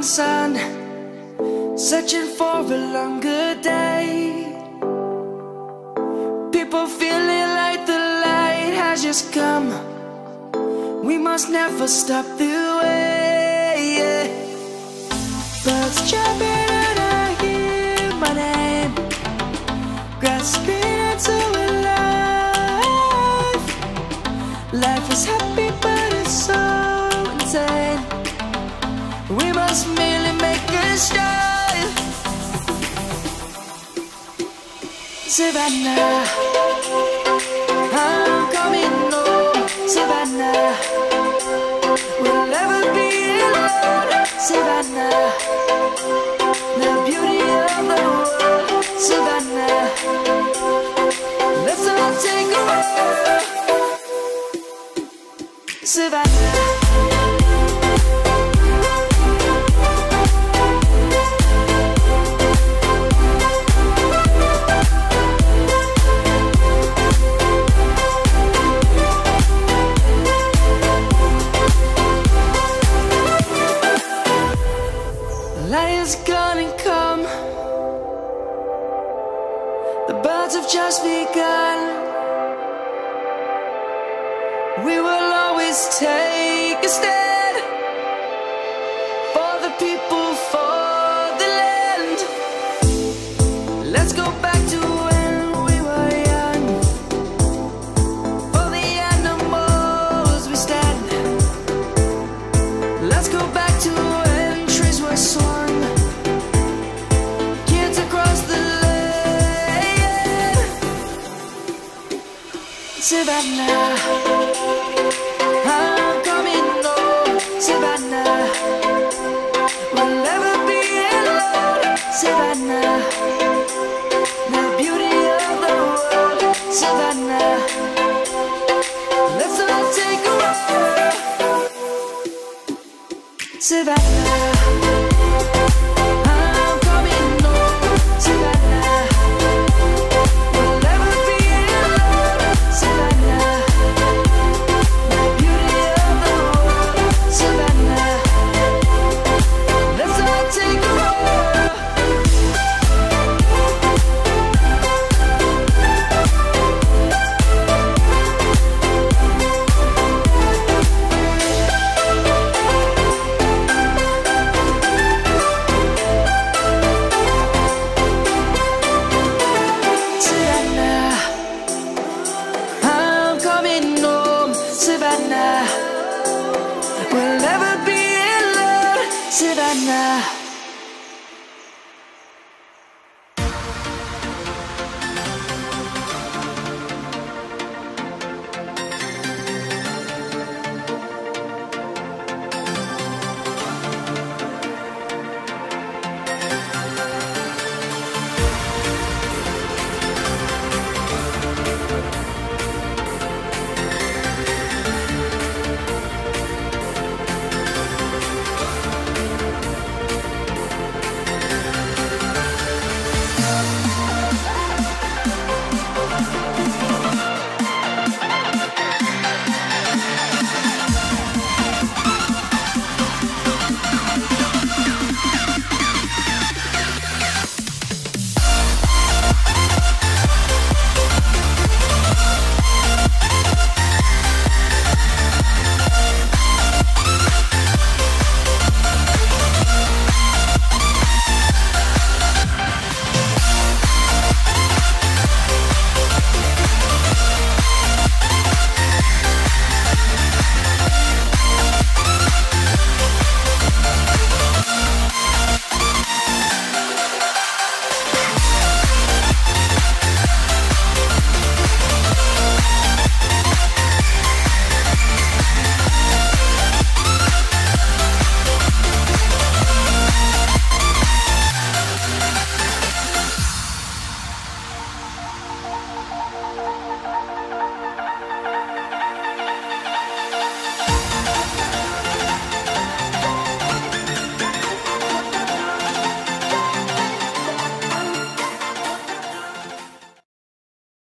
sun, searching for a longer day. People feeling like the light has just come. We must never stop the way, yeah. Birds chirping and I hear my name, grasping into a life. Life is happy but it's so insane. We must merely make a start. Savannah, I'm coming home. Savannah, we'll never be alone. Savannah, the beauty of the world. Savannah, let's all take a walk. Savannah. Light is gonna come. The birds have just begun. We will always take a stand for the people, for the land. Let's go back to when we were young. For the animals we stand. Let's go back to when trees were swung. Savannah, I'm coming home. Savannah, we'll never be alone. Savannah, the beauty of the world. Savannah, let's all take a walk. Savannah. Savannah, we'll never be alone. Savannah.